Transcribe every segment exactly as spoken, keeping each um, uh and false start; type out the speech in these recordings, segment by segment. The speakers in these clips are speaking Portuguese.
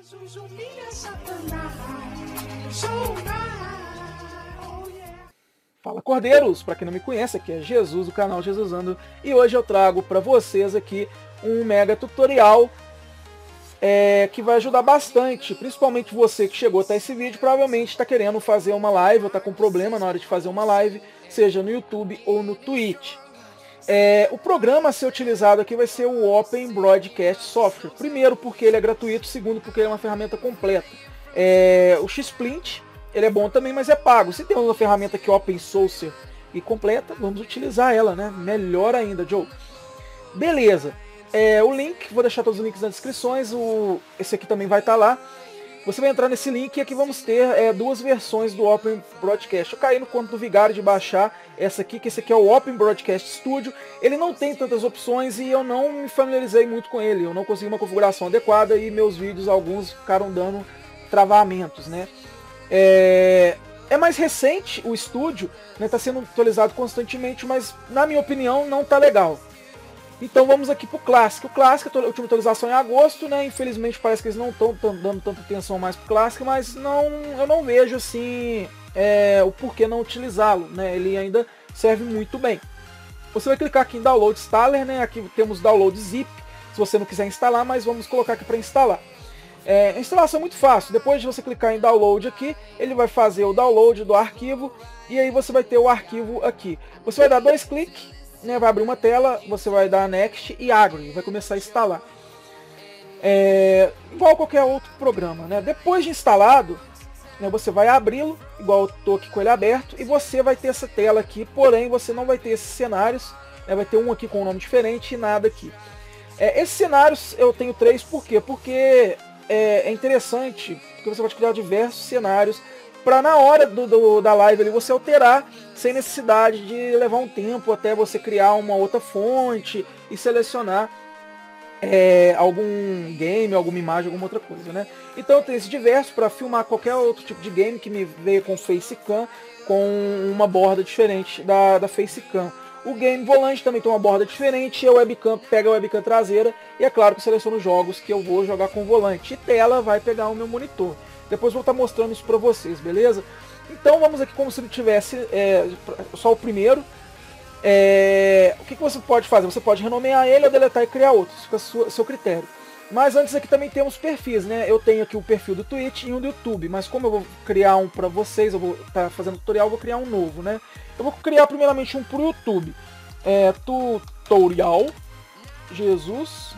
Jesus humilha Satanás. Oh, yeah. Fala, Cordeiros! Para quem não me conhece, aqui é Jesus do canal Jesusando e hoje eu trago para vocês aqui um mega tutorial é, que vai ajudar bastante, principalmente você que chegou até esse vídeo, provavelmente está querendo fazer uma live ou está com problema na hora de fazer uma live, seja no YouTube ou no Twitch. É, o programa a ser utilizado aqui vai ser o Open Broadcast Software. Primeiro porque ele é gratuito, segundo porque ele é uma ferramenta completa. É, o Xsplint, ele é bom também, mas é pago. Se tem uma ferramenta que é open source e completa, vamos utilizar ela, né? Melhor ainda, Joe. Beleza. É, o link, vou deixar todos os links nas descrições, o, esse aqui também vai estar lá. Você vai entrar nesse link e aqui vamos ter é, duas versões do Open Broadcast. Eu caí no conto do Vigário de baixar essa aqui, que esse aqui é o Open Broadcast Studio. Ele não tem tantas opções e eu não me familiarizei muito com ele. Eu não consegui uma configuração adequada e meus vídeos, alguns, ficaram dando travamentos, né? É, é mais recente o estúdio, né? Tá sendo atualizado constantemente, mas na minha opinião não tá legal. Então vamos aqui pro Classic. O Classic, a última atualização é em agosto, né? Infelizmente parece que eles não estão dando tanta atenção mais pro Classic, mas não, eu não vejo assim é, o porquê não utilizá-lo, né? Ele ainda serve muito bem. Você vai clicar aqui em Download Installer, né? Aqui temos Download Zip, se você não quiser instalar, mas vamos colocar aqui para instalar. É, a instalação é muito fácil. Depois de você clicar em Download aqui, ele vai fazer o download do arquivo e aí você vai ter o arquivo aqui. Você vai dar dois cliques, né, vai abrir uma tela, você vai dar Next e Agree, vai começar a instalar. É, igual a qualquer outro programa, né? Depois de instalado, né, você vai abri-lo, igual eu estou aqui com ele aberto, e você vai ter essa tela aqui, porém você não vai ter esses cenários, né, vai ter um aqui com um nome diferente e nada aqui. É, esses cenários eu tenho três, por quê? Porque é, é interessante, porque você pode criar diversos cenários, para na hora do, do, da live ali você alterar sem necessidade de levar um tempo até você criar uma outra fonte e selecionar é, algum game, alguma imagem, alguma outra coisa, né? Então eu tenho esse diverso para filmar qualquer outro tipo de game que me veio com Facecam, com uma borda diferente da, da Facecam. O game volante também tem uma borda diferente, e a webcam pega a webcam traseira, e é claro que eu seleciono jogos que eu vou jogar com volante. E tela vai pegar o meu monitor. Depois vou estar mostrando isso para vocês, beleza? Então vamos aqui como se ele tivesse é, só o primeiro. É, o que, que você pode fazer? Você pode renomear ele ou deletar e criar outro, isso fica a sua, seu critério. Mas antes aqui também temos perfis, né? Eu tenho aqui o perfil do Twitch e um do YouTube, mas como eu vou criar um para vocês, eu vou estar fazendo tutorial, eu vou criar um novo, né? Eu vou criar primeiramente um para o YouTube. É, tutorial Jesus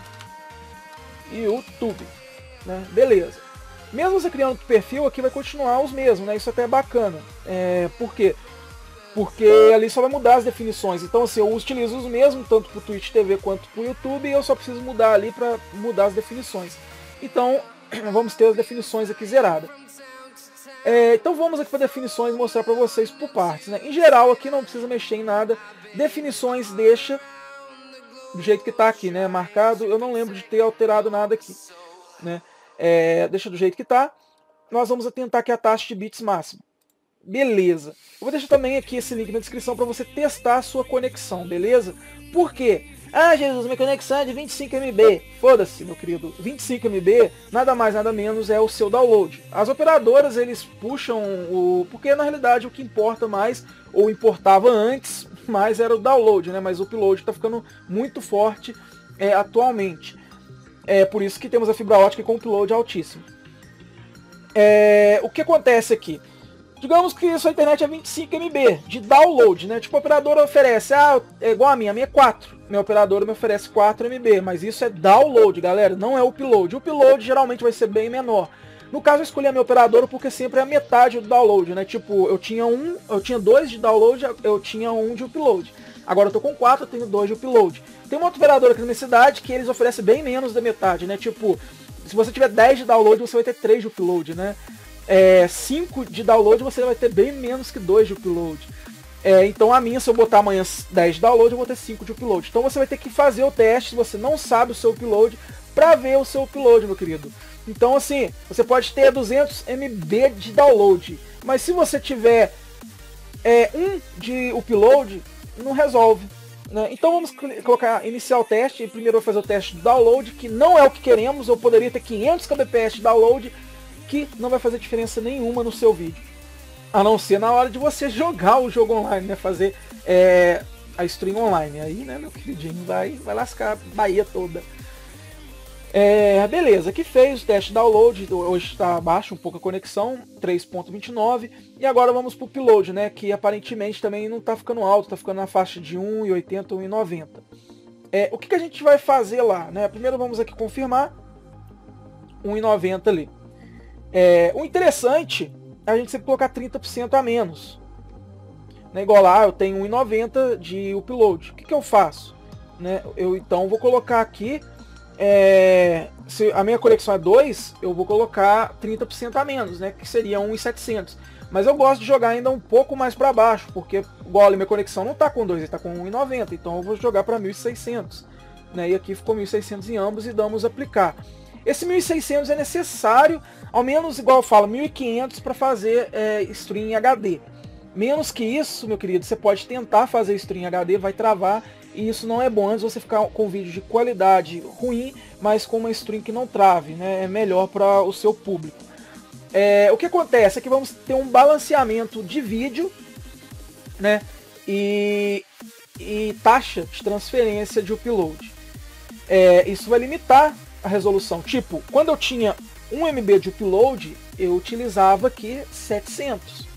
YouTube, né? Beleza. Mesmo você criando o perfil, aqui vai continuar os mesmos, né? Isso até é bacana. É, por quê? Porque ali só vai mudar as definições. Então, assim, eu utilizo os mesmos, tanto para o Twitch T V quanto para o YouTube, e eu só preciso mudar ali para mudar as definições. Então, vamos ter as definições aqui zeradas. É, então, vamos aqui para definições mostrar para vocês por partes, né? Em geral, aqui não precisa mexer em nada. Definições deixa do jeito que está aqui, né? Marcado. Eu não lembro de ter alterado nada aqui, né? É, deixa do jeito que está. Nós vamos tentar aqui a taxa de bits máxima. Beleza. Eu vou deixar também aqui esse link na descrição para você testar a sua conexão, beleza? Por quê? Ah, Jesus, minha conexão é de vinte e cinco megabits. Foda-se, meu querido. vinte e cinco megabits, nada mais, nada menos, é o seu download. As operadoras, eles puxam o... Porque, na realidade, o que importa mais, ou importava antes, mais era o download, né? Mas o upload está ficando muito forte é, atualmente. É por isso que temos a fibra ótica com upload altíssimo. É, o que acontece aqui? Digamos que a sua internet é vinte e cinco megabits de download, né? Tipo, a operadora oferece, ah, é igual a minha, a minha é quatro. Minha operadora me oferece quatro megabits, mas isso é download, galera, não é upload. O upload geralmente vai ser bem menor. No caso, eu escolhi a minha operadora porque sempre é a metade do download, né? Tipo, eu tinha um, eu tinha dois de download, eu tinha um de upload. Agora eu tô com quatro, eu tenho dois de upload. Tem uma outra operadora aqui na minha cidade que eles oferecem bem menos da metade, né? Tipo, se você tiver dez de download, você vai ter três de upload, né? É, cinco de download, você vai ter bem menos que dois de upload. É, então a minha, se eu botar amanhã dez de download, eu vou ter cinco de upload. Então você vai ter que fazer o teste, se você não sabe o seu upload, pra ver o seu upload, meu querido. Então assim, você pode ter duzentos megabits de download, mas se você tiver é, um de upload, não resolve. Né? Então vamos colocar iniciar o teste. Primeiro eu vou fazer o teste de download, que não é o que queremos. Eu poderia ter quinhentos kbps de download, que não vai fazer diferença nenhuma no seu vídeo. A não ser na hora de você jogar o jogo online, né? Fazer é, a stream online. Aí, né, meu queridinho, vai, vai lascar a Bahia toda. É, beleza, aqui fez o teste de download, hoje está abaixo um pouco a conexão, três ponto vinte e nove, e agora vamos para o upload, né, que aparentemente também não está ficando alto, está ficando na faixa de um e oitenta, um e noventa. É, o que, que a gente vai fazer lá? Né? Primeiro vamos aqui confirmar, um e noventa ali. É, o interessante é a gente sempre colocar trinta por cento a menos. Né, igual lá, eu tenho um e noventa de upload. O que, que eu faço? Né, eu então vou colocar aqui... É, se a minha conexão é dois, eu vou colocar trinta por cento a menos, né, que seria um e setecentos. Mas eu gosto de jogar ainda um pouco mais para baixo, porque igual, minha conexão não está com dois, ele está com um e noventa, então eu vou jogar para mil e seiscentos. Né, e aqui ficou mil e seiscentos em ambos e damos aplicar. Esse mil e seiscentos é necessário, ao menos igual eu falo, mil e quinhentos para fazer é, stream em H D. Menos que isso, meu querido, você pode tentar fazer stream em H D, vai travar. E isso não é bom, antes você ficar com um vídeo de qualidade ruim, mas com uma stream que não trave, né? É melhor para o seu público. É, o que acontece é que vamos ter um balanceamento de vídeo, né? E, e taxa de transferência de upload. É, isso vai limitar a resolução. Tipo, quando eu tinha um megabyte de upload, eu utilizava aqui setecentos.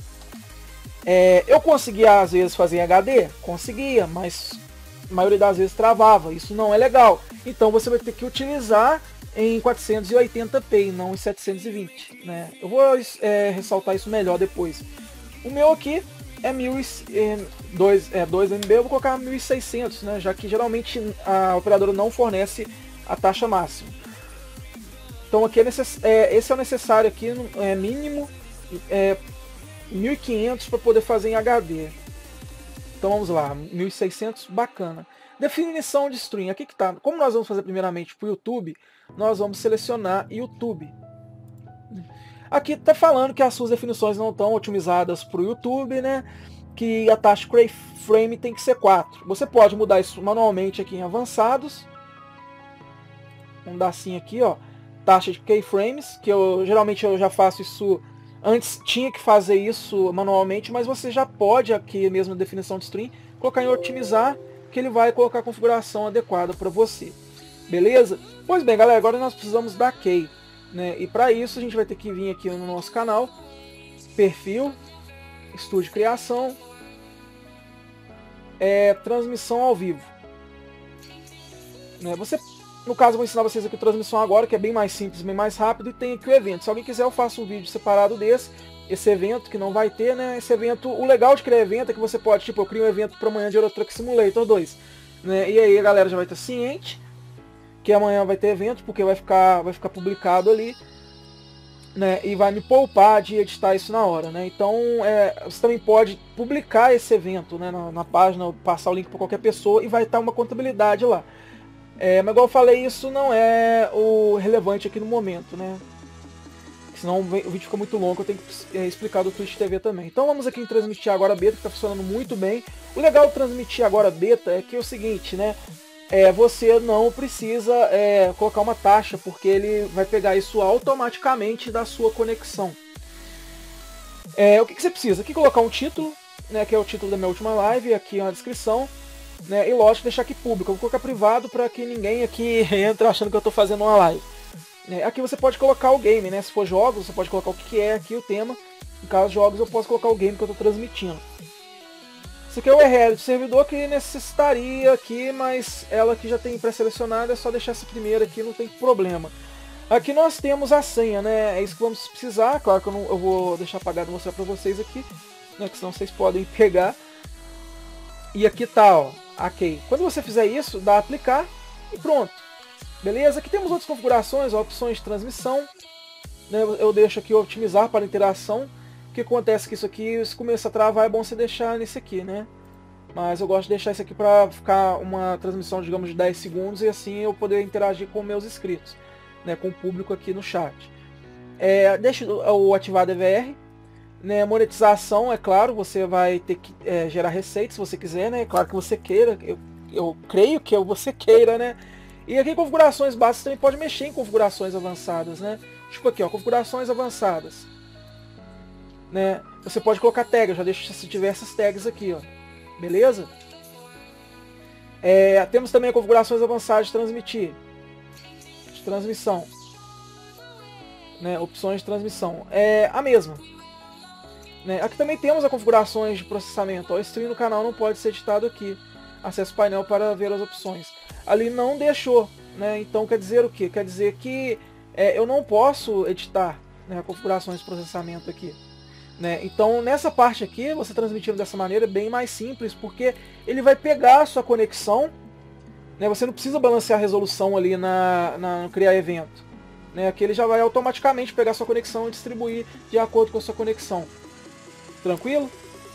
É, eu conseguia às vezes fazer em H D? Conseguia, mas a maioria das vezes travava. Isso não é legal. Então você vai ter que utilizar em quatrocentos e oitenta p e não em setecentos e vinte. Né? Eu vou é, ressaltar isso melhor depois. O meu aqui é dois megabytes, eu vou colocar mil e seiscentos, né? Já que geralmente a operadora não fornece a taxa máxima. Então aqui é necess... é, esse é o necessário aqui, é mínimo é, mil e quinhentos para poder fazer em H D. Então vamos lá, mil e seiscentos, bacana. Definição de stream, aqui que tá. Como nós vamos fazer primeiramente para o YouTube, nós vamos selecionar YouTube. Aqui está falando que as suas definições não estão otimizadas para o YouTube, né? Que a taxa keyframe tem que ser quatro. Você pode mudar isso manualmente aqui em avançados. Vamos dar assim aqui, ó. Taxa de keyframes, que eu geralmente eu já faço isso. Antes tinha que fazer isso manualmente, mas você já pode aqui mesmo na definição de stream colocar em otimizar, que ele vai colocar a configuração adequada para você. Beleza? Pois bem, galera, agora nós precisamos da key, né? E para isso a gente vai ter que vir aqui no nosso canal, perfil, estúdio criação, é, transmissão ao vivo. Né? Você, no caso, eu vou ensinar vocês aqui a transmissão agora, que é bem mais simples, bem mais rápido, e tem aqui o evento. Se alguém quiser, eu faço um vídeo separado desse, esse evento, que não vai ter, né? Esse evento, o legal de criar evento é que você pode, tipo, eu crio um evento para amanhã de Euro Truck Simulator dois. Né? E aí a galera já vai estar ciente que amanhã vai ter evento, porque vai ficar, vai ficar publicado ali, né? E vai me poupar de editar isso na hora, né? Então, é, você também pode publicar esse evento, né, na, na página, passar o link para qualquer pessoa e vai estar uma contabilidade lá. É, mas igual eu falei, isso não é o relevante aqui no momento, né? Senão o vídeo fica muito longo, eu tenho que é, explicar do Twitch T V também. Então vamos aqui em transmitir agora beta, que está funcionando muito bem. O legal de transmitir agora beta é que é o seguinte, né? É, você não precisa é, colocar uma taxa, porque ele vai pegar isso automaticamente da sua conexão. É, o que, que você precisa? Aqui colocar um título, né, que é o título da minha última live, aqui na descrição. Né, e lógico, deixar aqui público. Eu vou colocar privado para que ninguém aqui entre achando que eu estou fazendo uma live. É, aqui você pode colocar o game, né? Se for jogos, você pode colocar o que é aqui o tema. No caso de jogos, eu posso colocar o game que eu estou transmitindo. Esse aqui é o U R L do servidor que necessitaria aqui, mas ela aqui já tem pré-selecionada, é só deixar essa primeira aqui, não tem problema. Aqui nós temos a senha, né? É isso que vamos precisar. Claro que eu, não, eu vou deixar apagado e mostrar para vocês aqui, né? Que senão vocês podem pegar. E aqui tá, ó, ok. Quando você fizer isso, dá aplicar e pronto. Beleza? Aqui temos outras configurações, ó, opções de transmissão. Né? Eu deixo aqui otimizar para interação. O que acontece é que isso aqui, se começa a travar, é bom você deixar nesse aqui, né? Mas eu gosto de deixar isso aqui para ficar uma transmissão, digamos, de dez segundos e assim eu poder interagir com meus inscritos, né? Com o público aqui no chat. É, deixa o ativar D V R, Né, monetização, é claro, você vai ter que é, gerar receita se você quiser, né? É claro que você queira, eu, eu creio que você queira, né? E aqui em configurações básicas também pode mexer em configurações avançadas, né? Tipo aqui, ó, configurações avançadas. Né? Você pode colocar tag, eu já deixo diversas tags aqui, ó. Beleza? É, temos também configurações avançadas de transmitir. De transmissão. Né? Opções de transmissão. É a mesma. Né? Aqui também temos as configurações de processamento. O stream no canal não pode ser editado aqui. Acesse o painel para ver as opções. Ali não deixou. Né? Então quer dizer o quê? Quer dizer que é, eu não posso editar, né, configurações de processamento aqui. Né? Então nessa parte aqui, você transmitindo dessa maneira é bem mais simples, porque ele vai pegar a sua conexão. Né? Você não precisa balancear a resolução ali na, na, no criar evento. Né? Aqui ele já vai automaticamente pegar a sua conexão e distribuir de acordo com a sua conexão. Tranquilo?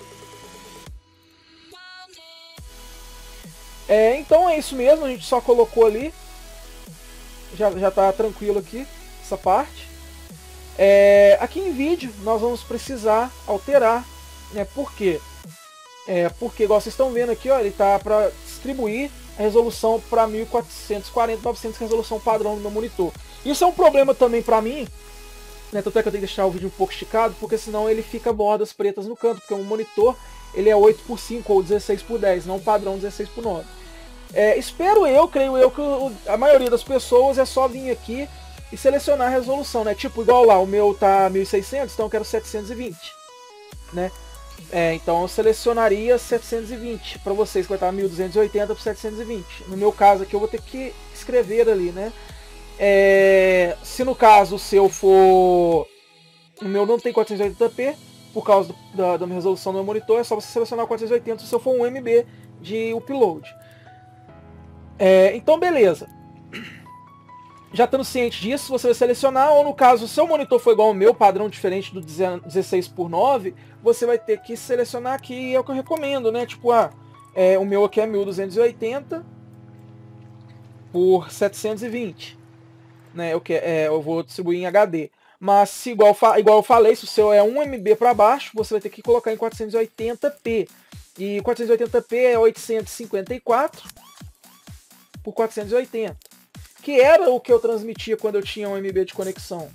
É, então é isso mesmo, a gente só colocou ali. Já, já tá tranquilo aqui, essa parte. É, aqui em vídeo nós vamos precisar alterar. Né, por quê? É, porque, igual vocês estão vendo aqui, ó, ele tá para distribuir a resolução para mil quatrocentos e quarenta, novecentos, que é a resolução padrão do meu monitor. Isso é um problema também para mim. Né, tanto é que eu tenho que deixar o vídeo um pouco esticado, porque senão ele fica bordas pretas no canto, porque o monitor ele é oito por cinco ou dezesseis por dez, não o padrão dezesseis por nove. É, espero eu, creio eu, que o, a maioria das pessoas é só vir aqui e selecionar a resolução, né? Tipo, igual lá, o meu tá mil e seiscentos, então eu quero setecentos e vinte. Né? É, então eu selecionaria setecentos e vinte, para vocês que vai estar mil duzentos e oitenta por setecentos e vinte. No meu caso aqui eu vou ter que escrever ali, né? É, se no caso o seu for... O meu não tem quatrocentos e oitenta p, por causa do, da, da minha resolução do meu monitor, é só você selecionar o quatrocentos e oitenta se o seu for um M B de upload. É, então beleza. Já estando ciente disso, você vai selecionar, ou no caso o seu monitor for igual ao meu, padrão diferente do dezesseis por nove, você vai ter que selecionar aqui, é o que eu recomendo, né? Tipo, ah, é, o meu aqui é mil duzentos e oitenta por setecentos e vinte. Né, eu, que, é, eu vou distribuir em H D. Mas se igual, igual eu falei, se o seu é um M B para baixo, você vai ter que colocar em quatrocentos e oitenta p. E quatrocentos e oitenta p é oitocentos e cinquenta e quatro por quatrocentos e oitenta. Que era o que eu transmitia quando eu tinha um M B de conexão.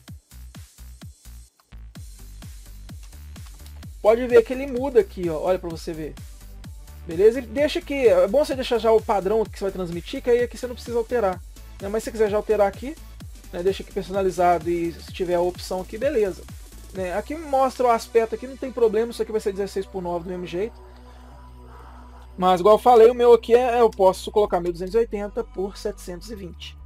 Pode ver que ele muda aqui, ó, olha para você ver. Beleza? Ele deixa aqui, é bom você deixar já o padrão que você vai transmitir, que aí aqui você não precisa alterar. Né? Mas se você quiser já alterar aqui, né, deixa aqui personalizado e se tiver a opção aqui, beleza. Né? Aqui mostra o aspecto aqui, não tem problema, isso aqui vai ser dezesseis por nove do mesmo jeito. Mas igual eu falei, o meu aqui é, eu posso colocar mil duzentos e oitenta por setecentos e vinte.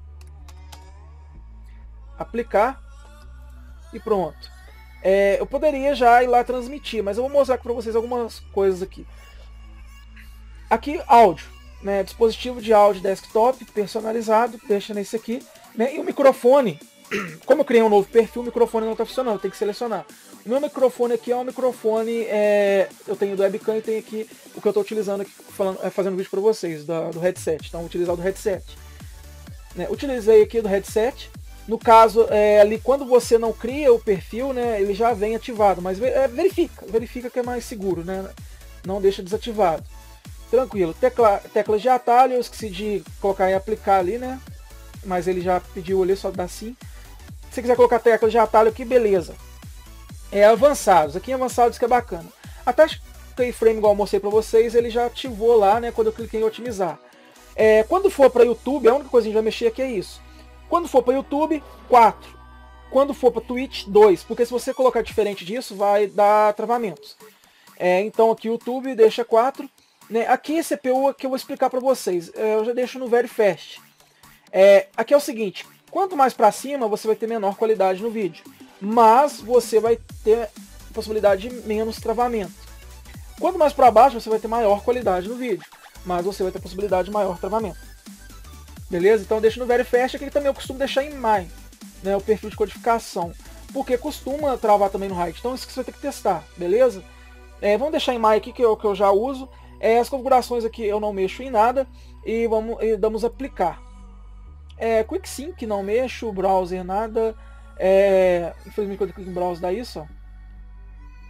Aplicar e pronto. É, eu poderia já ir lá transmitir, mas eu vou mostrar para vocês algumas coisas aqui. Aqui, áudio. Né, dispositivo de áudio desktop personalizado, deixa nesse aqui. Né, e o microfone, como eu criei um novo perfil, o microfone não está funcionando, eu tenho que selecionar. O meu microfone aqui é um microfone, é, eu tenho do webcam e tenho aqui o que eu estou utilizando aqui, falando, é, fazendo vídeo para vocês, do, do headset. Então, vou utilizar o do headset. Né, utilizei aqui do headset. No caso, é, ali quando você não cria o perfil, né, ele já vem ativado, mas é, verifica, verifica que é mais seguro, né, não deixa desativado. Tranquilo. Tecla, teclas de atalho, eu esqueci de colocar e aplicar ali, né? Mas ele já pediu ali, só dá sim. Se você quiser colocar teclas de atalho aqui, beleza. É avançados. Aqui em avançados que é bacana. Até keyframe, igual eu mostrei pra vocês, ele já ativou lá, né? Quando eu cliquei em otimizar. É, quando for para YouTube, a única coisa que a gente vai mexer aqui é isso. Quando for para YouTube, quatro. Quando for para Twitch, dois. Porque se você colocar diferente disso, vai dar travamentos. É, então aqui YouTube deixa quatro. Né? Aqui C P U que eu vou explicar para vocês, eu já deixo no Very Fast. É, aqui é o seguinte, quanto mais para cima você vai ter menor qualidade no vídeo, mas você vai ter possibilidade de menos travamento. Quanto mais para baixo você vai ter maior qualidade no vídeo, mas você vai ter possibilidade de maior travamento. Beleza? Então deixa no Very Fast, aqui também eu costumo deixar em My, né, o perfil de codificação, porque costuma travar também no Height, então isso que você vai ter que testar, beleza? É, vamos deixar em My aqui, que eu, que eu já uso. É, as configurações aqui eu não mexo em nada e vamos e damos aplicar. É, Quick Sync não mexo, browser nada. É, infelizmente quando eu clico em browser dá isso. Ó.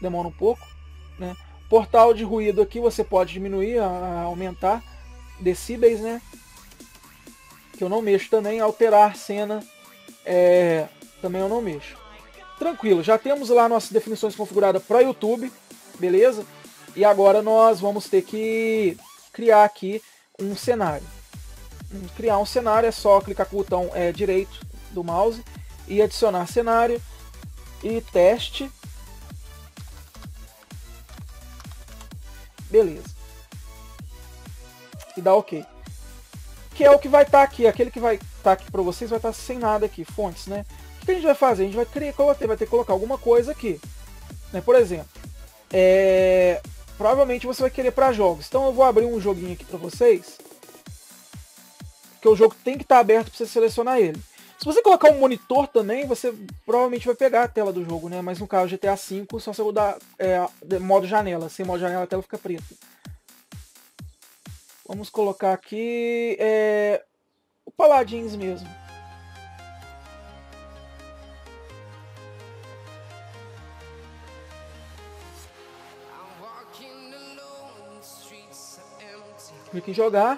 demora um pouco, né? Portal de ruído aqui você pode diminuir, a, aumentar decibéis, né? Que eu não mexo também. Alterar cena, é, também eu não mexo. Tranquilo, já temos lá nossas definições configuradas para YouTube, beleza? E agora nós vamos ter que criar aqui um cenário. Criar um cenário é só clicar com o botão é, direito do mouse e adicionar cenário e teste. Beleza. E dá OK. Que é o que vai estar tá aqui. Aquele que vai estar tá aqui para vocês vai estar tá sem nada aqui. Fontes, né? O que a gente vai fazer? A gente vai, criar, vai ter que colocar alguma coisa aqui. Né? Por exemplo, é... provavelmente você vai querer para jogos. Então eu vou abrir um joguinho aqui para vocês. Que o jogo tem que estar tá aberto para você selecionar ele. Se você colocar um monitor também, você provavelmente vai pegar a tela do jogo, né? Mas no caso G T A cinco, só você mudar é, modo janela. Sem modo janela a tela fica preta. Vamos colocar aqui é, o Paladins mesmo. Clique em jogar.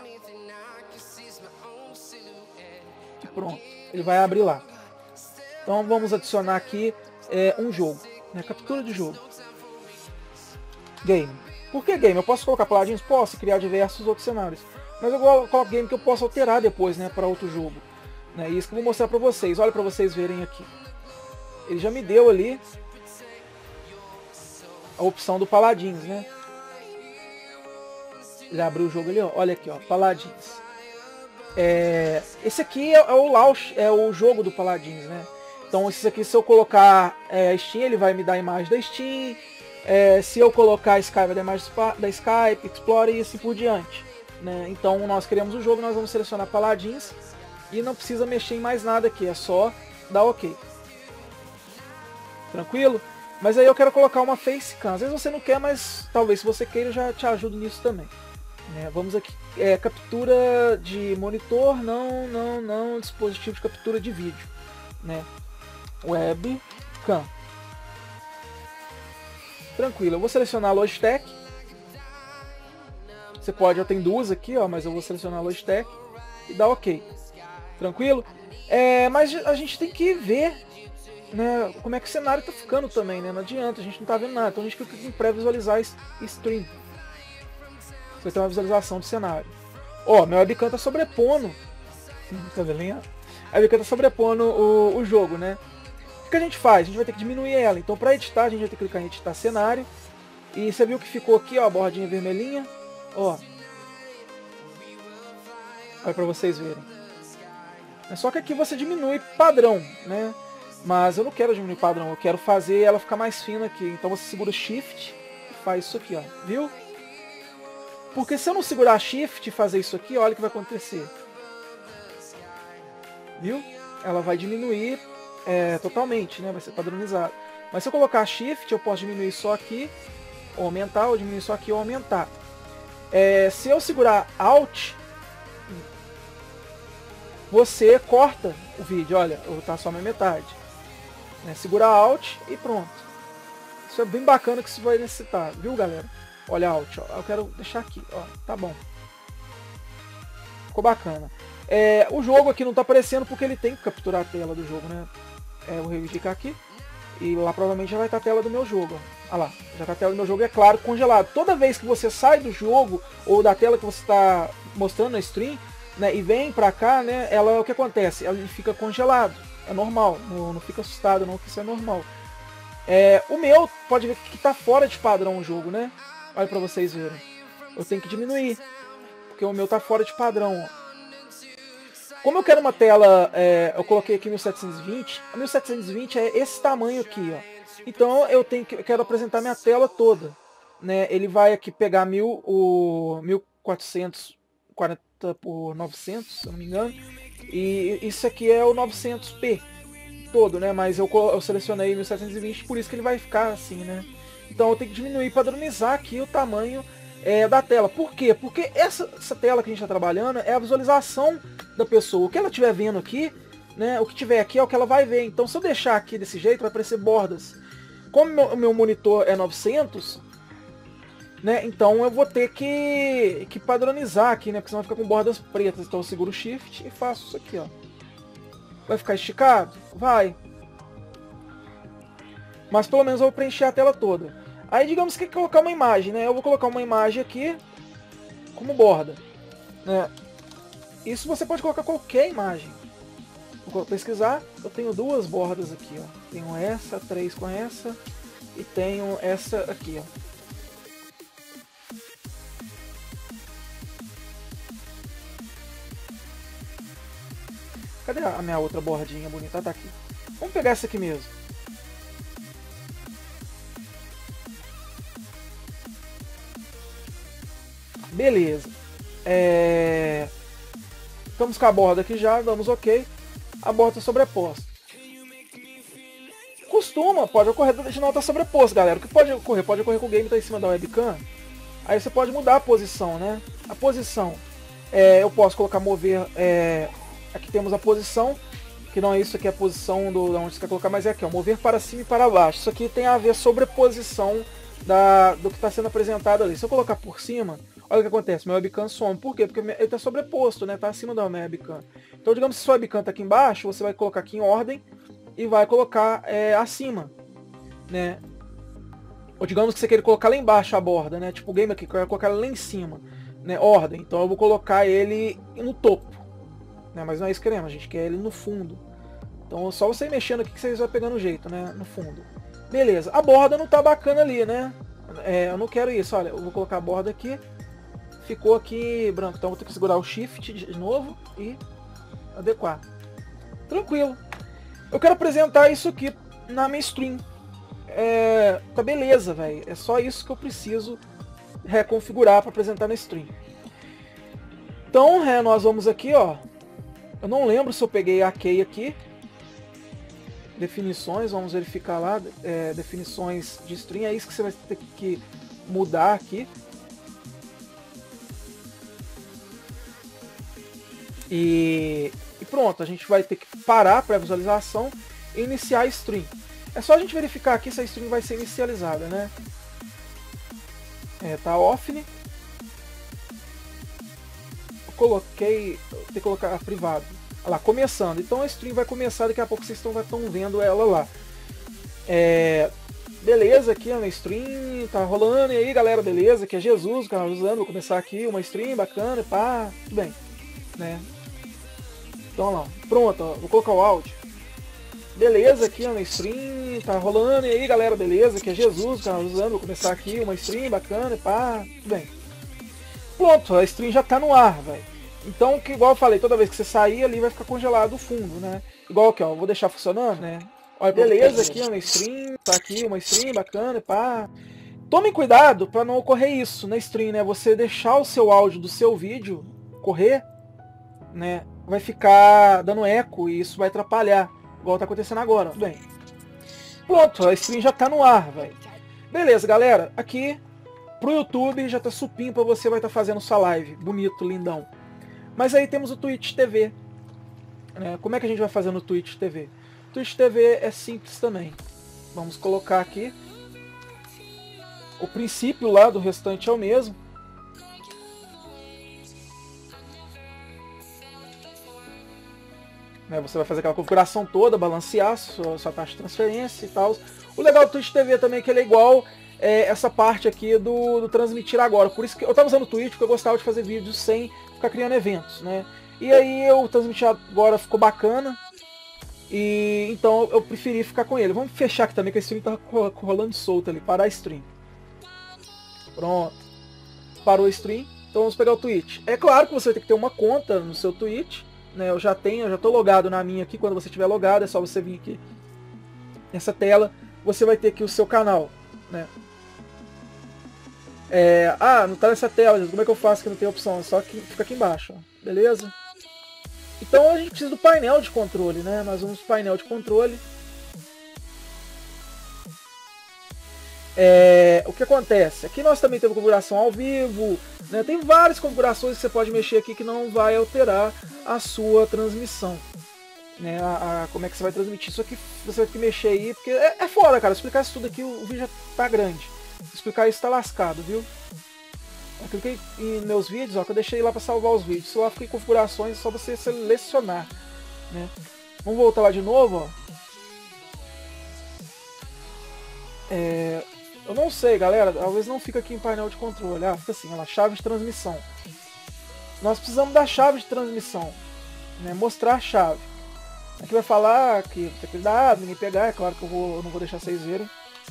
E pronto, ele vai abrir lá. Então vamos adicionar aqui é, um jogo, né? Captura de jogo. Game. Por que game? Eu posso colocar Paladins? Posso criar diversos outros cenários. Mas eu coloco game que eu posso alterar depois, né, para outro jogo. Né? Isso que eu vou mostrar para vocês. Olha para vocês verem aqui. Ele já me deu ali a opção do Paladins, né? Ele abriu o jogo ali, ó. Olha aqui, ó, Paladins. É, esse aqui é, é o launch, é o jogo do Paladins, né? Então esse aqui, se eu colocar é, Steam, ele vai me dar a imagem da Steam. É, se eu colocar Skype, vai dar a imagem da Skype, Explorer e assim por diante. Né? Então nós criamos o jogo, nós vamos selecionar Paladins e não precisa mexer em mais nada aqui, é só dar OK. Tranquilo? Mas aí eu quero colocar uma facecam. Às vezes você não quer, mas talvez se você queira eu já te ajudo nisso também. Né? Vamos aqui, é, captura de monitor, não, não, não, dispositivo de captura de vídeo. Né? Webcam. Tranquilo, eu vou selecionar a Logitech. Você pode, eu tenho duas aqui, ó, mas eu vou selecionar a Logitech e dar OK. Tranquilo? É, mas a gente tem que ver, né, como é que o cenário tá ficando também, né? Não adianta, a gente não tá vendo nada. Então a gente clica em pré-visualizar stream. Você tem uma visualização do cenário. Ó, meu webcam tá sobrepondo. Tá vendo? A webcam tá sobrepondo o, o jogo, né? O que a gente faz? A gente vai ter que diminuir ela. Então para editar, a gente vai ter que clicar em editar cenário. E você viu que ficou aqui, ó, a bordinha vermelhinha. Ó. Olha para vocês verem. É só que aqui você diminui padrão, né? Mas eu não quero diminuir padrão, eu quero fazer ela ficar mais fina aqui. Então você segura Shift e faz isso aqui, ó. Viu? Porque se eu não segurar Shift e fazer isso aqui, olha o que vai acontecer. Viu? Ela vai diminuir é, totalmente, né? Vai ser padronizado. Mas se eu colocar Shift, eu posso diminuir só aqui, ou aumentar, ou diminuir só aqui, ou aumentar. É, se eu segurar Alt, você corta o vídeo, olha, tá só na metade. Né? Segura Alt e pronto. Isso é bem bacana que isso vai necessitar, viu, galera? Olha Alt, ó. Eu quero deixar aqui, ó, tá bom. Ficou bacana. É, o jogo aqui não tá aparecendo porque ele tem que capturar a tela do jogo, né? É, eu vou reivindicar aqui. E lá provavelmente já vai estar a tela do meu jogo, ó. Olha lá, já tá a tela do meu jogo, é claro, congelado. Toda vez que você sai do jogo, ou da tela que você está mostrando na stream, né, e vem pra cá, né, ela, o que acontece? Ela fica congelado, é normal, não, não fica assustado não, que isso é normal. É, o meu, pode ver que tá fora de padrão o jogo, né? Olha pra vocês verem. Eu tenho que diminuir, porque o meu tá fora de padrão, ó. Como eu quero uma tela, é, eu coloquei aqui mil setecentos e vinte, a mil setecentos e vinte é esse tamanho aqui, ó. Então eu tenho que, eu quero apresentar minha tela toda, né? Ele vai aqui pegar mil, o mil quatrocentos e quarenta por novecentos, se eu não me engano, e isso aqui é o novecentos p todo, né? Mas eu, eu selecionei mil setecentos e vinte, por isso que ele vai ficar assim, né? Então eu tenho que diminuir, padronizar aqui o tamanho é, da tela. Por quê? Porque essa, essa tela que a gente está trabalhando é a visualização da pessoa. O que ela estiver vendo aqui, né? O que tiver aqui é o que ela vai ver. Então se eu deixar aqui desse jeito, vai aparecer bordas. Como meu, o meu monitor é novecentos, né, então eu vou ter que, que padronizar aqui, né, porque senão fica com bordas pretas. Então eu seguro o Shift e faço isso aqui, ó. Vai ficar esticado? Vai. Mas pelo menos eu vou preencher a tela toda. Aí digamos que quer colocar uma imagem, né? Eu vou colocar uma imagem aqui como borda, né? Isso você pode colocar qualquer imagem. Vou pesquisar, eu tenho duas bordas aqui, ó. Tenho essa, três com essa e tenho essa aqui, ó. Cadê a minha outra bordinha bonita? Ah, tá aqui. Vamos pegar essa aqui mesmo. Beleza. É... Estamos com a borda aqui já, damos ok. A borda está sobreposta. Costuma, pode ocorrer de não estar sobreposto, galera. O que pode ocorrer? Pode ocorrer com o game estar em cima da webcam. Aí você pode mudar a posição, né? A posição, é, eu posso colocar mover... É... Aqui temos a posição, que não é isso aqui, é a posição do, onde você quer colocar, mas é aqui, ó, mover para cima e para baixo. Isso aqui tem a ver sobreposição da, do que está sendo apresentado ali. Se eu colocar por cima, olha o que acontece, meu webcam some. Por quê? Porque ele está sobreposto, né? Está acima da minha webcam. Então, digamos que se sua webcam está aqui embaixo, você vai colocar aqui em ordem e vai colocar é, acima, né? Ou digamos que você quer colocar lá embaixo a borda, né? Tipo o game aqui, que eu quero colocar lá em cima, né? Ordem. Então eu vou colocar ele no topo. Mas não é isso que queremos, a gente quer ele no fundo. Então só você ir mexendo aqui que vocês vão pegando o jeito, né? No fundo. Beleza, a borda não tá bacana ali, né? É, eu não quero isso, olha, eu vou colocar a borda aqui. Ficou aqui branco, então eu vou ter que segurar o Shift de novo e adequar. Tranquilo. Eu quero apresentar isso aqui na minha stream. É, tá beleza, velho. É só isso que eu preciso reconfigurar para apresentar na stream. Então, é, nós vamos aqui, ó. Eu não lembro se eu peguei a key aqui. Definições, vamos verificar lá. É, definições de string, é isso que você vai ter que mudar aqui. E, e pronto, a gente vai ter que parar para a visualização e iniciar a string. É só a gente verificar aqui se a string vai ser inicializada, né? É, tá off. Coloquei, tem que colocar privado. Olha lá, começando. Então a stream vai começar, daqui a pouco vocês estão, estão vendo ela lá. É, beleza, aqui a minha stream tá rolando. E aí, galera, beleza? Aqui é Jesus, o canal usando. Vou começar aqui uma stream bacana, pá, tudo bem, né? Então, lá, pronto, ó, vou colocar o áudio. Beleza, aqui a minha stream tá rolando. E aí, galera, beleza? Aqui é Jesus, o canal usando. Vou começar aqui uma stream bacana, pá, tudo bem. Pronto, a stream já tá no ar, velho. Então, que, igual eu falei, toda vez que você sair ali vai ficar congelado o fundo, né? Igual aqui, ó, eu vou deixar funcionando, né? Olha, beleza, aqui ó, uma stream, tá aqui uma stream bacana, pá. Tomem cuidado para não ocorrer isso na stream, né? Você deixar o seu áudio do seu vídeo correr, né? Vai ficar dando eco e isso vai atrapalhar, igual tá acontecendo agora, tudo bem. Pronto, a stream já tá no ar, velho. Beleza, galera, aqui pro YouTube já tá supinho pra você, vai estar tá fazendo sua live. Bonito, lindão. Mas aí temos o Twitch T V. Né? Como é que a gente vai fazer no Twitch T V? Twitch T V é simples também. Vamos colocar aqui. O princípio lá do restante é o mesmo. Né? Você vai fazer aquela configuração toda, balancear sua, sua taxa de transferência e tal. O legal do Twitch T V também é que ele é igual... É essa parte aqui do, do transmitir agora. Por isso que eu estava usando o Twitch porque eu gostava de fazer vídeos sem ficar criando eventos, né? E aí eu transmiti agora, ficou bacana. E então eu preferi ficar com ele. Vamos fechar aqui também que a stream tá rolando solto ali. Parar a stream. Pronto. Parou a stream. Então vamos pegar o Twitch. É claro que você tem que ter uma conta no seu Twitch, né? Eu já tenho, eu já tô logado na minha aqui. Quando você estiver logado, é só você vir aqui nessa tela. Você vai ter aqui o seu canal, né? É, ah, não tá nessa tela, como é que eu faço que não tem opção? É só que fica aqui embaixo, ó. Beleza? Então a gente precisa do painel de controle, né? Nós vamos pro painel de controle. É, o que acontece? Aqui nós também temos configuração ao vivo, né? Tem várias configurações que você pode mexer aqui que não vai alterar a sua transmissão. né, a, a, como é que você vai transmitir isso aqui, você vai ter que mexer aí, porque é, é foda, cara, explicar isso tudo aqui, o, o vídeo já tá grande. Explicar isso tá lascado, viu? Eu cliquei em meus vídeos, ó, que eu deixei lá para salvar os vídeos. Se lá fica em configurações, é só você selecionar, né? Vamos voltar lá de novo, ó. É, eu não sei, galera, talvez não fica aqui em painel de controle. Ah, fica assim, ó, chave de transmissão. Nós precisamos da chave de transmissão, né? Mostrar a chave. Aqui vai falar que tem cuidado, ninguém pegar, é claro que eu, vou, eu não vou deixar vocês verem.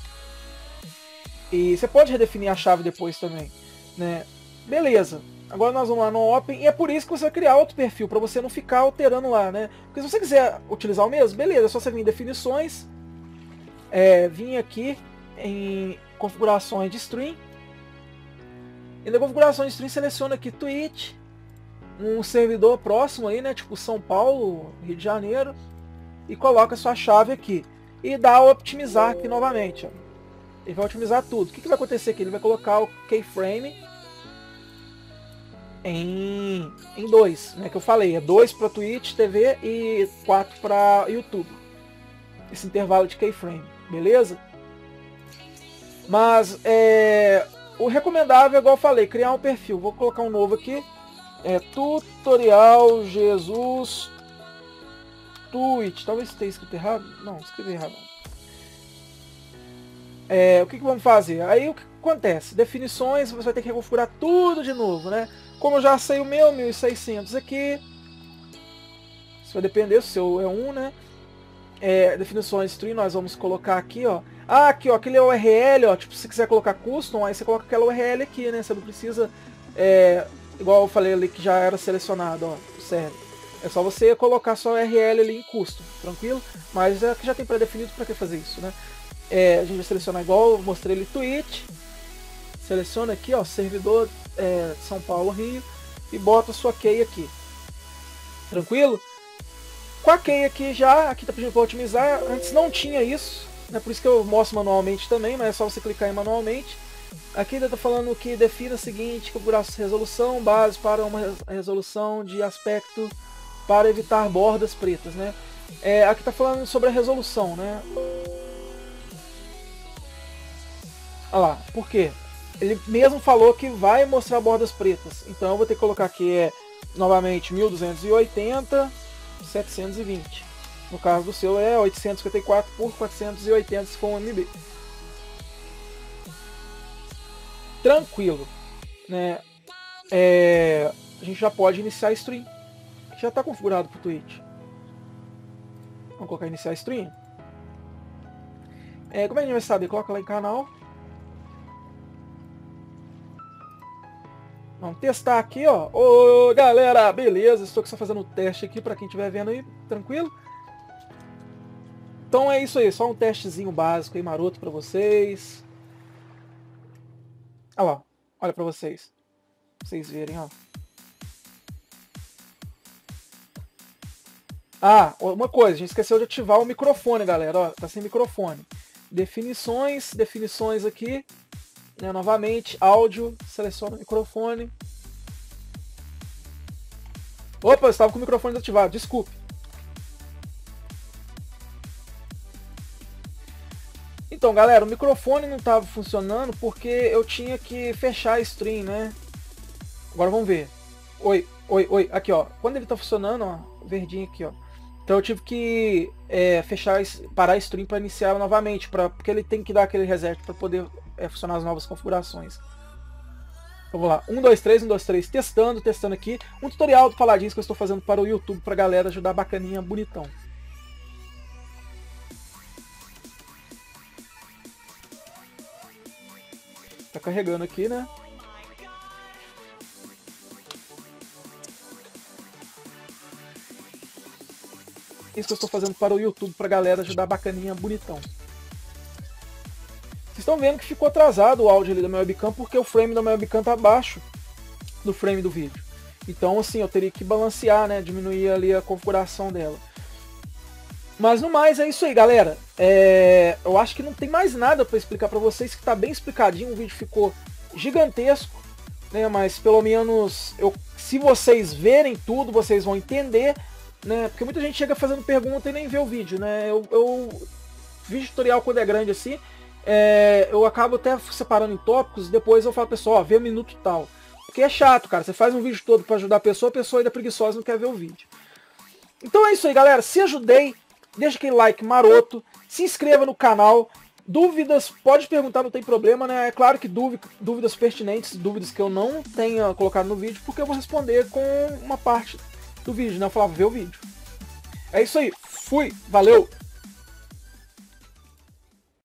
E você pode redefinir a chave depois também, né? Beleza. Agora nós vamos lá no Open, e é por isso que você vai criar outro perfil, para você não ficar alterando lá, né? Porque se você quiser utilizar o mesmo, beleza, é só você vir em definições, é, vir aqui em configurações de stream, e na configuração de stream seleciona aqui Twitch, um servidor próximo aí, né? Tipo São Paulo, Rio de Janeiro, e coloca a sua chave aqui. E dá o optimizar aqui novamente, ó. Ele vai otimizar tudo. O que, que vai acontecer aqui? Ele vai colocar o keyframe em em dois, né? Que eu falei, é dois para Twitch T V e quatro para YouTube. Esse intervalo de keyframe, beleza? Mas é, o recomendável, igual eu falei, criar um perfil. Vou colocar um novo aqui. É tutorial Jesus Twitch. Talvez tenha escrito errado. Não, escrevi errado. É, o que, que vamos fazer? Aí o que acontece? Definições, você vai ter que reconfigurar tudo de novo, né? Como eu já sei o meu, mil e seiscentos aqui. Isso vai depender, o seu é um, né? É, definições stream, nós vamos colocar aqui, ó. Ah, aqui, ó, aquele U R L, ó. Tipo, se quiser colocar custom, aí você coloca aquela U R L aqui, né? Você não precisa, é, igual eu falei ali que já era selecionado, ó, o server. É só você colocar sua U R L ali em custom, tranquilo? Mas aqui já tem pré-definido, para que fazer isso, né? É, a gente vai selecionar igual eu mostrei ali Twitch, seleciona aqui, ó, servidor é, São Paulo, Rio, e bota a sua key aqui, tranquilo? Com a key aqui já, aqui tá pedindo para otimizar, antes não tinha isso, né, por isso que eu mostro manualmente também, mas é só você clicar em manualmente. Aqui ainda tá falando que defina a seguinte configuração, resolução base para uma resolução de aspecto para evitar bordas pretas, né? É, aqui tá falando sobre a resolução, né? Olha lá, por quê? Ele mesmo falou que vai mostrar bordas pretas. Então eu vou ter que colocar aqui é, novamente mil duzentos e oitenta, setecentos e vinte. No caso do seu é oitocentos e cinquenta e quatro por quatrocentos e oitenta se for um M B. Tranquilo, né? É, a gente já pode iniciar a stream. Já está configurado para o Twitch. Vamos colocar iniciar a stream. É, como é que a gente vai saber? Coloca lá em canal. Vamos testar aqui, ó. Ô, galera, beleza? Estou só fazendo o teste aqui para quem estiver vendo aí, tranquilo? Então é isso aí, só um testezinho básico aí, maroto para vocês. Olha lá, olha para vocês. Pra vocês verem, ó. Ah, uma coisa, a gente esqueceu de ativar o microfone, galera, ó. Tá sem microfone. Definições, definições aqui. Né, novamente, áudio, seleciona o microfone. Opa, eu estava com o microfone desativado, desculpe. Então, galera, o microfone não estava funcionando porque eu tinha que fechar a stream, né? Agora vamos ver. Oi, oi, oi, aqui, ó. Quando ele está funcionando, ó, verdinho aqui, ó. Então eu tive que é, fechar, parar a stream para iniciar ela novamente, pra, porque ele tem que dar aquele reset para poder é, funcionar as novas configurações. Então vamos lá, um, dois, três, um, dois, três, testando, testando aqui. Um tutorial do Paladins que eu estou fazendo para o YouTube, para a galera ajudar bacaninha, bonitão. Tá carregando aqui, né? Isso que eu estou fazendo para o YouTube, para a galera ajudar bacaninha, bonitão. Vocês estão vendo que ficou atrasado o áudio ali da minha webcam, porque o frame da minha webcam tá abaixo do frame do vídeo. Então assim, eu teria que balancear, né, diminuir ali a configuração dela. Mas no mais é isso aí, galera. É... Eu acho que não tem mais nada para explicar para vocês, que tá bem explicadinho, o vídeo ficou gigantesco, né, mas pelo menos eu... se vocês verem tudo, vocês vão entender. né? Porque muita gente chega fazendo pergunta e nem vê o vídeo, né? Eu, eu vídeo tutorial quando é grande assim, é, eu acabo até separando em tópicos e depois eu falo, pessoal, ó, vê o minuto tal. Porque é chato, cara. Você faz um vídeo todo pra ajudar a pessoa, a pessoa ainda é preguiçosa e não quer ver o vídeo. Então é isso aí, galera. Se ajudei, deixa aquele like maroto, se inscreva no canal. Dúvidas, pode perguntar, não tem problema, né? É claro que dúvidas pertinentes, dúvidas que eu não tenha colocado no vídeo, porque eu vou responder com uma parte do vídeo, né? Eu falava, vê o vídeo. É isso aí. Fui. Valeu.